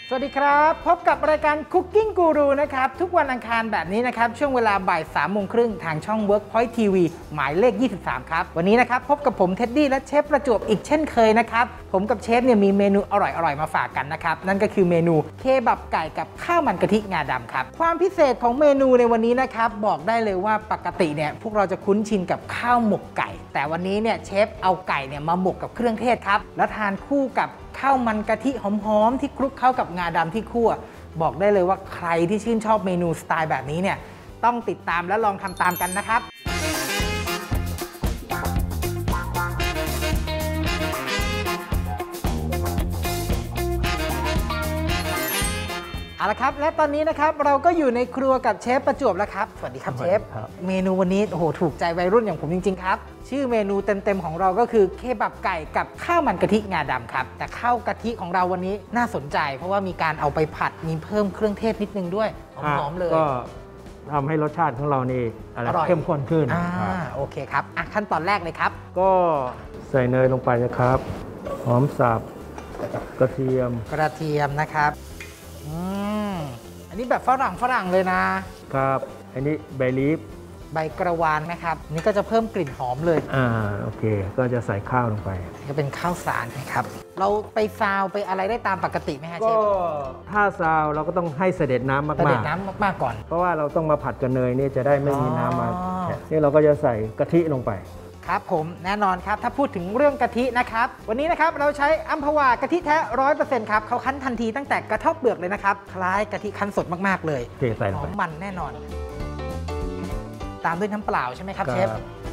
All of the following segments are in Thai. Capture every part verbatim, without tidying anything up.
สวัสดีครับพบกับรายการ Cooking Guru นะครับทุกวันอังคารแบบนี้นะครับช่วงเวลาบ่ายสามโมงครึ่งทางช่อง Workpoint ที วี หมายเลขยี่สิบสามครับวันนี้นะครับพบกับผมเท็ดดี้และเชฟประจวบอีกเช่นเคยนะครับผมกับเชฟเนี่ยมีเมนูอร่อยๆมาฝากกันนะครับนั่นก็คือเมนูเคบับไก่กับข้าวมันกะทิงาดำครับความพิเศษของเมนูในวันนี้นะครับบอกได้เลยว่าปกติเนี่ยพวกเราจะคุ้นชินกับข้าวหมกไก่แต่วันนี้เนี่ยเชฟเอาไก่เนี่ยมาหมกกับเครื่องเทศครับแล้วทานคู่กับข้าวมันกะทิหอมๆที่คลุกเข้ากับงาดำที่คั่วบอกได้เลยว่าใครที่ชื่นชอบเมนูสไตล์แบบนี้เนี่ยต้องติดตามและลองทำตามกันนะครับเอาละครับและตอนนี้นะครับเราก็อยู่ในครัวกับเชฟประจวบแล้วครับสวัสดีครับเชฟเมนูวันนี้โอ้โหถูกใจวัยรุ่นอย่างผมจริงๆครับชื่อเมนูเต็มๆของเราก็คือเคบับไก่กับข้าวมันกะทิงาดำครับแต่ข้าวกะทิของเราวันนี้น่าสนใจเพราะว่ามีการเอาไปผัดมีเพิ่มเครื่องเทศนิดนึงด้วยหอมๆเลยก็ทำให้รสชาติของเรานี่อะไรเข้มข้นขึ้นอ่าโอเคครับอ่ะขั้นตอนแรกเลยครับก็ใส่เนยลงไปนะครับหอมสับกระเทียมกระเทียมนะครับอืมอันนี้แบบฝรั่งฝรั่งเลยนะครับอันนี้ใบลีฟใบกระวานนะครับนี่ก็จะเพิ่มกลิ่นหอมเลยอ่าโอเคก็จะใส่ข้าวลงไปก็เป็นข้าวสารนะครับเราไปซาวไปอะไรได้ตามปกติไหมฮะเชฟก็ถ้าซาวเราก็ต้องให้เสด็จน้ำมากๆเสด็จน้ำมากๆก่อนเพราะว่าเราต้องมาผัดกับเนยนี่จะได้ไม่มีน้ำมานี่เราก็จะใส่กะทิลงไปครับผมแน่นอนครับถ้าพูดถึงเรื่องกะทินะครับวันนี้นะครับเราใช้อัมพวากะทิแท้ร้อยเปอร์เซ็นต์ครับเขาคั้นทันทีตั้งแต่กระเทาะเปลือกเลยนะครับคล้ายกะทิคั้นสดมากๆเลยเทใส่ลงไปหอมมันแน่นอนตามด้วยน้ำเปล่าใช่ไหมครับเชฟ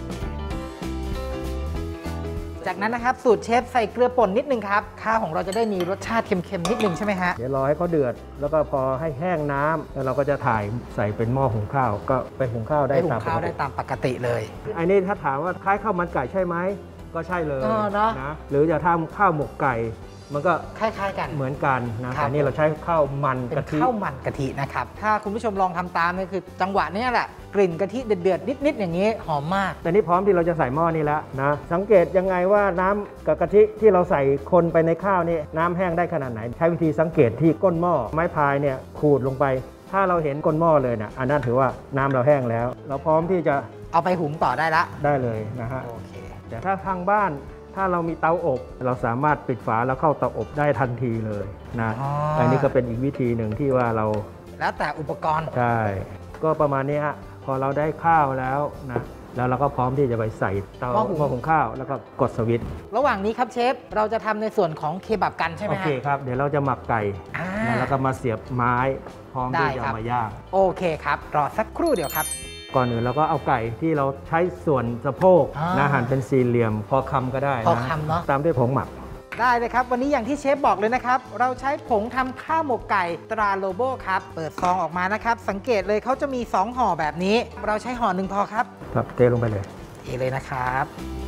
จากนั้นนะครับสูตรเชฟใส่เกลือป่นนิดนึงครับข้าวของเราจะได้มีรสชาติเค็มๆนิดนึงใช่ไหมฮะเดี๋ยวรอให้เขาเดือดแล้วก็พอให้แห้งน้ำแล้วเราก็จะถ่ายใส่เป็นหม้อหุงข้าวก็ไปหุงข้าวได้ตามข้าวได้ตามปกติเลยอันนี้ถ้าถามว่าคล้ายข้าวมันไก่ใช่ไหมก็ใช่เลยนะหรือจะทำข้าวหมกไก่มันก็คล้ายๆกันเหมือนกันนะแต่นี่เราใช้ข้าวมันกะทิข้าวมันกะทินะครับถ้าคุณผู้ชมลองทำตามนี่คือจังหวะนี้แหละกลิ่นกะทิเดือดๆนิดๆอย่างนี้หอมมากแต่นี่พร้อมที่เราจะใส่หม้อนี่แล้วนะสังเกตยังไงว่าน้ำกับกะทิที่เราใส่คนไปในข้าวนี่น้ำแห้งได้ขนาดไหนใช้วิธีสังเกตที่ก้นหม้อไม้พายเนี่ยขูดลงไปถ้าเราเห็นก้นหม้อเลยนะอันนั้นถือว่าน้ำเราแห้งแล้วเราพร้อมที่จะเอาไปหุงต่อได้ละได้เลยนะฮะโอเคแต่ถ้าทางบ้านถ้าเรามีเตาอบเราสามารถปิดฝาแล้วเข้าเตาอบได้ทันทีเลยนะอันนี้ก็เป็นอีกวิธีหนึ่งที่ว่าเราแล้วแต่อุปกรณ์ใช่ก็ประมาณนี้ฮะพอเราได้ข้าวแล้วนะแล้วเราก็พร้อมที่จะไปใส่เตาหม้อหุงข้าวแล้วก็กดสวิตช์ระหว่างนี้ครับเชฟเราจะทำในส่วนของเคบับกันใช่ไหมโอเคครับเดี๋ยวเราจะหมักไก่แล้วก็มาเสียบไม้พร้อมที่จะมาย่างโอเคครับรอสักครู่เดียวครับก่อนอื่นเราก็เอาไก่ที่เราใช้ส่วนสะโพกนะหั่นเป็นสี่เหลี่ยมพอคำก็ได้พอคำเนาะตามด้วยผงหมักได้เลยครับวันนี้อย่างที่เชฟบอกเลยนะครับเราใช้ผงทำข้าวหมกไก่ตราโลโบครับเปิดซองออกมานะครับสังเกตเลยเขาจะมีสองห่อแบบนี้เราใช้ห่อหนึ่งพอครับครับเทลงไปเลยเทเลยนะครับ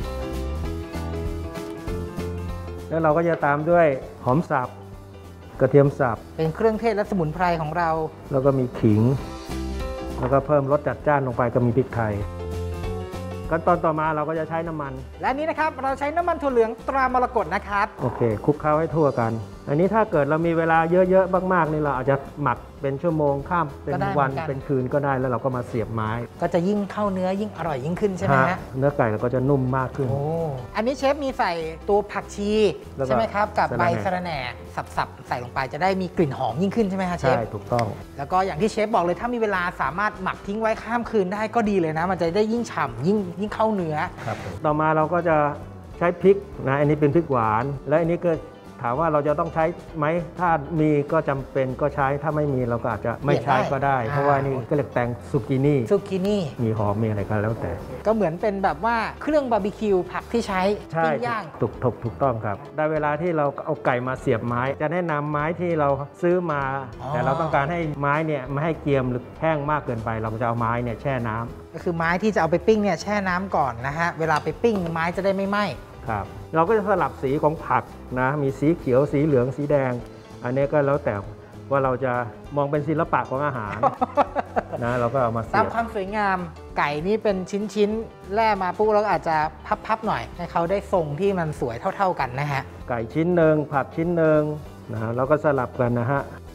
แล้วเราก็จะตามด้วยหอมสับกระเทียมสับเป็นเครื่องเทศและสมุนไพรของเราแล้วก็มีขิงแล้วก็เพิ่มรสจัดจ้านลงไปก็มีพริกไทยขั้นตอนต่อมาเราก็จะใช้น้ำมันและนี้นะครับเราใช้น้ำมันถั่วเหลืองตรามรกตนะครับโอเคคลุกเคล้าให้ทั่วกันอันนี้ถ้าเกิดเรามีเวลาเยอะๆมากๆนี่เราอาจจะหมักเป็นชั่วโมงข้ามเป็นวันเป็นคืนก็ได้แล้วเราก็มาเสียบไม้ก็จะยิ่งเข้าเนื้อยิ่งอร่อยยิ่งขึ้นใช่ไหมฮะเนื้อไก่เราก็จะนุ่มมากขึ้นโอ้อันนี้เชฟมีใส่ตัวผักชีใช่ไหมครับกับใบสะระแหน่สับๆใส่ลงไปจะได้มีกลิ่นหอมยิ่งขึ้นใช่ไหมฮะเชฟใช่ถูกต้องแล้วก็อย่างที่เชฟบอกเลยถ้ามีเวลาสามารถหมักทิ้งไว้ข้ามคืนได้ก็ดีเลยนะมันจะได้ยิ่งฉ่ำยิ่งยิ่งเข้าเนื้อครับต่อมาเราก็จะใช้พริกนะอันนี้เป็นพริกหวานและอันนี้ก็ถามว่าเราจะต้องใช้ไหมถ้ามีก็จำเป็นก็ใช้ถ้าไม่มีเราก็อาจจะไม่ใช้ก็ได้เพราะว่านี่ก็เรียกแตงซุกินี่ซุกินี่มีหอมมีอะไรกันแล้วแต่ก็เหมือนเป็นแบบว่าเครื่องบาร์บีคิวผักที่ใช้ปิ้งย่างถูกถูกถูกต้องครับได้เวลาที่เราเอาไก่มาเสียบไม้จะแนะนำไม้ที่เราซื้อมาแต่เราต้องการให้ไม้เนี่ยไม่ให้เกรียมหรือแห้งมากเกินไปเราจะเอาไม้เนี่ยแช่น้ำก็คือไม้ที่จะเอาไปปิ้งเนี่ยแช่น้ำก่อนนะฮะเวลาไปปิ้งไม้จะได้ไม่ไหม้ครับเราก็จะสลับสีของผักนะมีสีเขียวสีเหลืองสีแดงอันนี้ก็แล้วแต่ว่าเราจะมองเป็นศิลปะของอาหารนะเราก็เอามาเสียบตามความสวยงามไก่นี่เป็นชิ้นๆแล่มาปุ๊บเราอาจจะพับๆหน่อยให้เขาได้ทรงที่มันสวยเท่าๆกันนะฮะไก่ชิ้นหนึ่งผักชิ้นหนึ่งนะเราก็สลับกันนะฮะ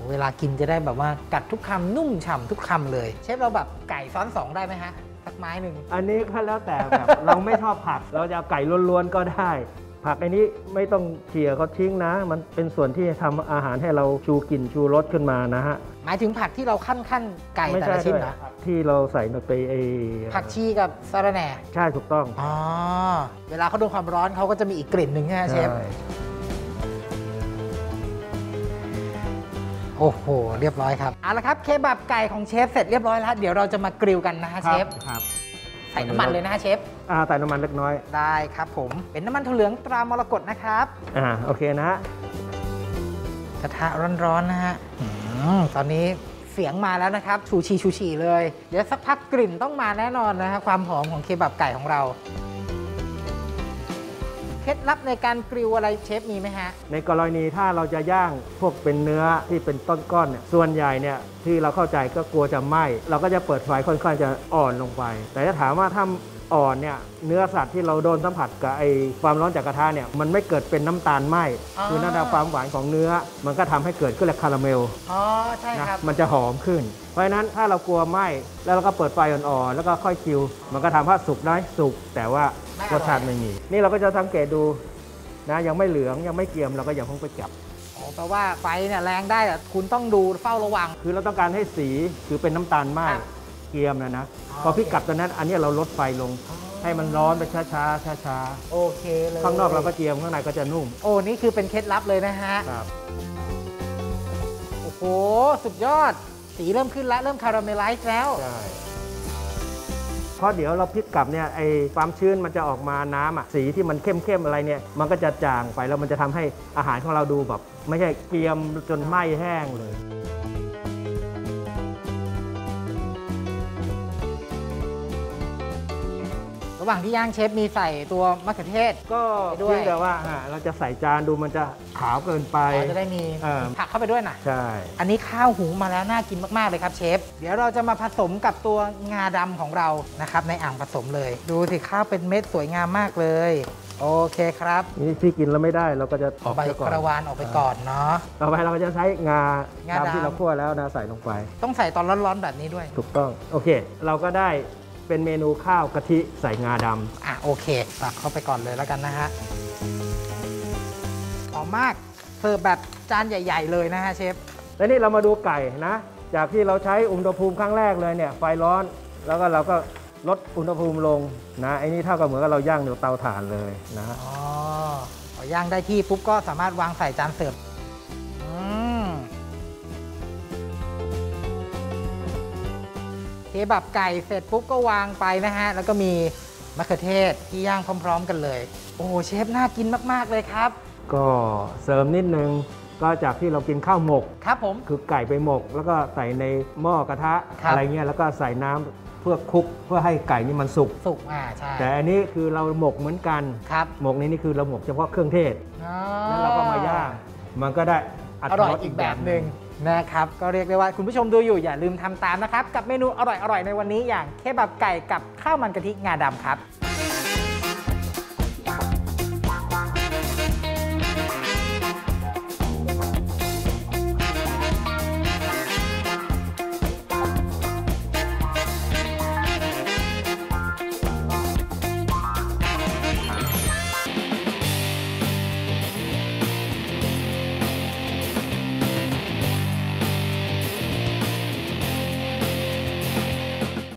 เวลากินจะได้แบบว่ากัดทุกคำนุ่มฉ่ำทุกคำเลยเชฟเราแบบไก่ซ้อนสองได้ไหมฮะสักไม้หนึ่งอันนี้ก็แล้วแต่แบบ เราไม่ชอบผักเราจะเอาไก่ล้วนๆก็ได้ผักอันนี้ไม่ต้องเขี่ยเขาทิ้งนะ มันเป็นส่วนที่ทำอาหารให้เราชูกลิ่นชูรสขึ้นมานะฮะหมายถึงผักที่เราขั้นขั้นไก่แต่ละชิ้นเหรอที่เราใส่ไปไอผักชีกับสะระแหน่ใช่ถูกต้องอ๋อเวลาเขาโดนความร้อนเขาก็จะมีอีกกลิ่นหนึ่งใช่ไหมเชฟโอ้โหเรียบร้อยครับเอาละครับเคบับไก่ของเชฟเสร็จเรียบร้อยแล้วเดี๋ยวเราจะมากริลกันนะฮะเชฟครับใส่น้ำมันเลยนะฮะเชฟอ่าใส่น้ำมันเล็กน้อยได้ครับผมเป็นน้ำมันถั่วเหลืองตรามรกตนะครับอ่าโอเคนะกระทะร้อนๆนะฮะตอนนี้เสียงมาแล้วนะครับชูชีชูชีเลยเดี๋ยวสักพักกลิ่นต้องมาแน่นอนนะฮะความหอมของเคบับไก่ของเราเคล็ดลับในการกริลอะไรเชฟมีไหมฮะในกรณีถ้าเราจะย่างพวกเป็นเนื้อที่เป็นต้นก้อนเนี่ยส่วนใหญ่เนี่ยที่เราเข้าใจก็กลัวจะไหม้เราก็จะเปิดไฟค่อนข้างจะอ่อนลงไปแต่ถ้าถามว่าถ้าอ่อนเนี่ยเนื้อสัตว์ที่เราโดนสัมผัสกับไอความร้อนจากกระทะเนี่ยมันไม่เกิดเป็นน้ำตาลไหม้คือน้ำตาลความหวานของเนื้อมันก็ทำให้เกิดขึ้นเรียกคาราเมลอ๋อใช่ครับมันจะหอมขึ้นเพราะฉะนั้นถ้าเรากลัวไหม้แล้วเราก็เปิดไฟอ่อนๆแล้วก็ค่อยคิวมันก็ทำให้สุกได้สุกแต่ว่ารสชาติไม่มีนี่เราก็จะสังเกตดูนะยังไม่เหลืองยังไม่เกรียมเราก็ยังคงไปจับอ๋อแปลว่าไฟเนี่ยแรงได้แต่คุณต้องดูเฝ้าระวังคือเราต้องการให้สีคือเป็นน้ำตาลไหม้เกรียมนะนะพอพลิกกลับตอนนั้นอันนี้เราลดไฟลงให้มันร้อนไปช้าช้าช้าช้าโอเคเลยข้างนอกเราก็เจียมข้างในก็จะนุ่มโอ้นี่คือเป็นเคล็ดลับเลยนะฮะครับโอ้โหสุดยอดสีเริ่มขึ้นแล้วเริ่มคาราเมลไลซ์แล้วใช่เพราะเดี๋ยวเราพลิกกลับเนี่ยไอ้ความชื้นมันจะออกมาน้ำอ่ะสีที่มันเข้มๆอะไรเนี่ยมันก็จะจางไปแล้วมันจะทำให้อาหารของเราดูแบบไม่ใช่เกรียมจนไหม้แห้งเลยระหว่างที่ย่างเชฟมีใส่ตัวมะเขือเทศก็เพียงแต่ว่าเราจะใส่จานดูมันจะขาวเกินไปจะได้มีผักเข้าไปด้วยนะใช่อันนี้ข้าวหุงมาแล้วน่ากินมากๆเลยครับเชฟเดี๋ยวเราจะมาผสมกับตัวงาดำของเรานะครับในอ่างผสมเลยดูสิข้าวเป็นเม็ดสวยงามมากเลยโอเคครับนี่ที่กินแล้วไม่ได้เราก็จะออกใบกระวานออกไปก่อนเนาะต่อไปเราก็จะใช้งาดำที่เราคั่วแล้วนะใส่ลงไปต้องใส่ตอนร้อนๆแบบนี้ด้วยถูกต้องโอเคเราก็ได้เป็นเมนูข้าวกะทิใส่งาดำอ่ะโอเคตักเข้าไปก่อนเลยแล้วกันนะฮะหอมมากเสิร์ฟแบบจานใหญ่ๆเลยนะฮะเชฟแล้วนี่เรามาดูไก่นะจากที่เราใช้อุณหภูมิครั้งแรกเลยเนี่ยไฟร้อนแล้วก็เราก็ลดอุณหภูมิลงนะไอ้นี่เท่ากับเหมือนกับเราย่างในเตาถ่านเลยนะอ๋อย่างได้ที่ปุ๊บก็สามารถวางใส่จานเสิร์ฟเคบับไก่เสร็จปุ๊บก็วางไปนะฮะแล้วก็มีมะเขือเทศที่ย่างพร้อมๆกันเลยโอ้เชฟน่ากินมากๆเลยครับก็เสริมนิดนึงก็จากที่เรากินข้าวหมกครับผมคือไก่ไปหมกแล้วก็ใส่ในหม้อกระทะอะไรเงี้ยแล้วก็ใส่น้ำเพื่อคลุกเพื่อให้ไก่นี่มันสุกสุกอ่าใช่แต่อันนี้คือเราหมกเหมือนกันครับหมกนี้นี่คือเราหมกเฉพาะเครื่องเทศแล้วเราก็มาย่างมันก็ได้อร่อยอีกแบบหนึ่งนะครับก็เรียกได้ว่าคุณผู้ชมดูอยู่อย่าลืมทำตามนะครับกับเมนูอร่อยๆในวันนี้อย่างเคบับไก่กับข้าวมันกะทิงาดำครับ